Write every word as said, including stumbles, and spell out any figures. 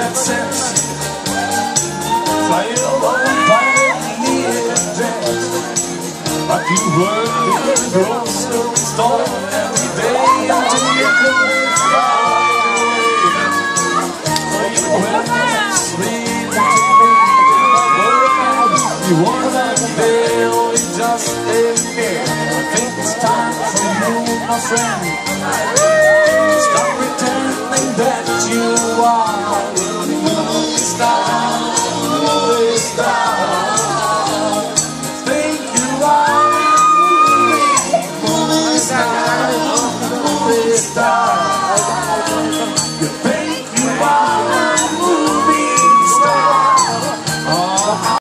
that sense. Fly alone, finally address. But you work in the grocery store every day until you close far away. So you went to sleep until me. You want that day, or you just stay here. I think it's time for you, my friend. Stop pretending that you are